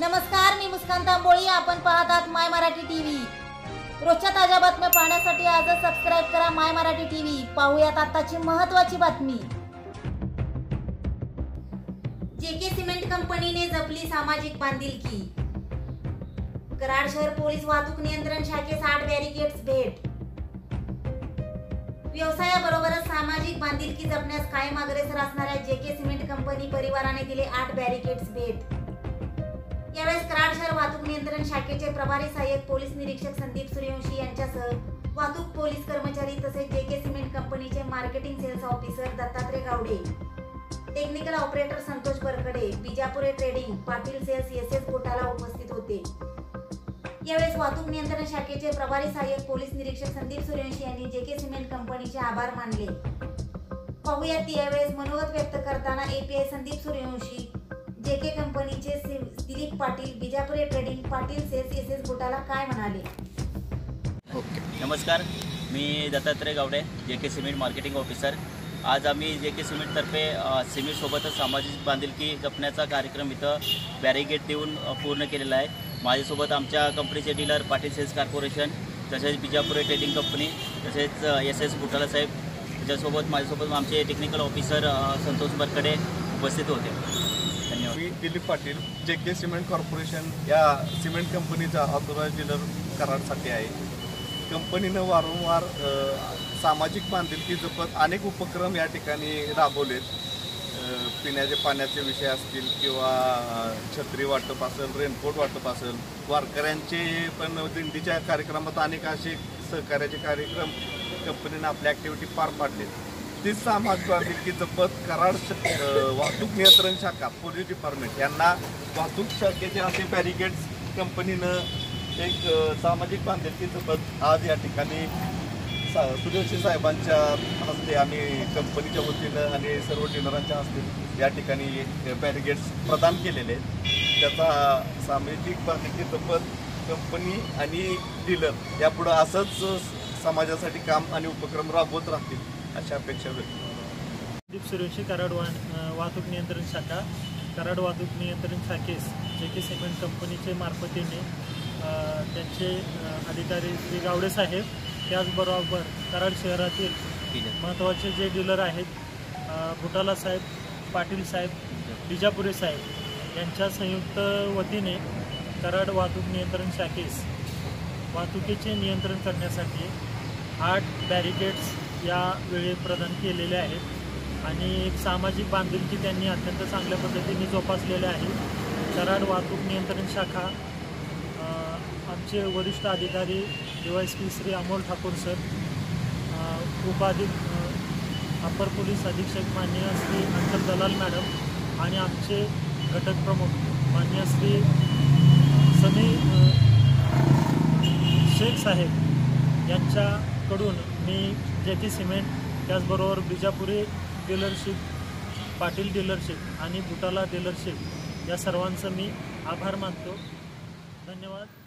नमस्कार, मी मुस्कान तांबोळी. आपण पाहत आहात माय मराठी टीव्ही. रोजच्या ताज्या बातम्या पाहण्यासाठी आजच सबस्क्राईब करा माय मराठी टीव्ही. पाहूयात आताची महत्त्वाची बातमी. जेके सिमेंट कंपनीने जपली सामाजिक बांधिलकी. कराड शहर पोलीस वाहतूक नियंत्रण शाखेस 8 बॅरिकेड्स भेट. व्यवसायाबरोबरच सामाजिक बांधिलकी जपण्यास कायम अग्रेसर असणाऱ्या जेके सिमेंट कंपनी परिवाराने दिले 8 बॅरिकेड्स भेट. यावेळेस कराड शहर वाहतूक नियंत्रण शाखेचे प्रभारी सहाय्यक पोलीस निरीक्षक संदीप सूर्यवंशी यांच्यासह वाहतूक पोलीस कर्मचारी तसेच जेके सिमेंट कंपनीचे marketing sales officer Dattatray Gawade, technical operator Santosh Barkade, Bijapure trading, Patil sales SS Ghotala उपस्थित होते. यावेळेस वाहतूक नियंत्रण शाखेचे प्रभारी सहाय्यक पोलीस निरीक्षक संदीप सूर्यवंशी यांनी जेके सिमेंट कंपनीचे आभार मानले. पाहूयात यावेळेस मनोगत व्यक्त करताना एपीआय संदीप सूर्यवंशी, जेके कंपनीचे Dilip Patil, Bijapure trading, Patil sales SS Ghotala काय म्हणाले. नमस्कार, मी Dattatray Gawade, JK cement marketing officer. आज आम्ही जेके सिमेंटतर्फे सिमेंटसोबतच सामाजिक बांधिलकी जपण्याचा कार्यक्रम इथं बॅरिगेट देऊन पूर्ण केलेला आहे. माझ्यासोबत आमच्या कंपनीचे डीलर पाटील सेल्स कॉर्पोरेशन, तसेच बिजापुरे ट्रेडिंग कंपनी, तसेच एसएस घोटाला साहेब, त्याच्यासोबत माझ्यासोबत आमचे टेक्निकल ऑफिसर संतोष बरकडे उपस्थित होते. धन्यवाद. मी Dilip Patil, JK cement corporation या सिमेंट कंपनीचा ऑथोराइज डीलर कराडसाठी आहे. कंपनीनं वारंवार सामाजिक बांधिलकी जपत अनेक उपक्रम या ठिकाणी राबवलेत. पिण्याचे पाण्याचे विषय असतील किंवा छत्री वाटप असेल, रेनकोट वाटप असेल, वारकऱ्यांचे पण दिंडीच्या कार्यक्रमात अनेक असे सहकार्याचे कार्यक्रम कंपनीनं आपल्या ॲक्टिव्हिटी पार पाडलेत. तीच सामाजिक बांधिलकी जपत कराड वाहतूक नियंत्रण शाखा पोलीस डिपार्टमेंट यांना वाहतूक शाखेचे असे बॅरिकेड्स कंपनीनं एक सामाजिक बांधिलकी जपत आज या ठिकाणी सूर्यवंशी साहेबांच्या हस्ते आम्ही कंपनीच्या वतीनं आणि सर्व डीलरांच्या हस्ते या ठिकाणी बॅरिकेड्स प्रदान केलेले आहेत. त्याचा सामाजिक बांधिलकी जपत कंपनी आणि डीलर यापुढं असंच समाजासाठी काम आणि उपक्रम राबवत राहतील अशा अपेक्षा व्यक्त. संदीप सूर्यवंशी, कराड वाहतूक नियंत्रण शाखा. कराड वाहतूक नियंत्रण शाखेस जेके सिमेंट कंपनीचे मार्फतीने त्यांचे अधिकारी श्री गावडे साहेब, त्याचबरोबर कराड शहरातील महत्त्वाचे जे डीलर आहेत घोटाला साहेब, पाटील साहेब, बिजापुरे साहेब यांच्या संयुक्त वतीने कराड वाहतूक नियंत्रण शाखेस वाहतुकीचे नियंत्रण करण्यासाठी 8 बॅरिकेड्स यावेळी प्रदान केलेले आहेत आणि एक सामाजिक बांधिलकी त्यांनी अत्यंत चांगल्या पद्धतीने जोपासलेले आहे. कराड वाहतूक नियंत्रण शाखा आमचे वरिष्ठ अधिकारी DYSP श्री अमोल ठाकूर सर, अपर पोलीस अधीक्षक माननीय श्री अंचल दलाल मॅडम आणि आमचे घटक प्रमुख माननीय श्री सनी शेख साहेब यांच्याकडून मी जेके सिमेंट, त्याचबरोबर बिजापुरे डीलरशिप, पाटील डीलरशिप आणि घोटाला डीलरशिप या सर्वांचं मी आभार मानतो. धन्यवाद.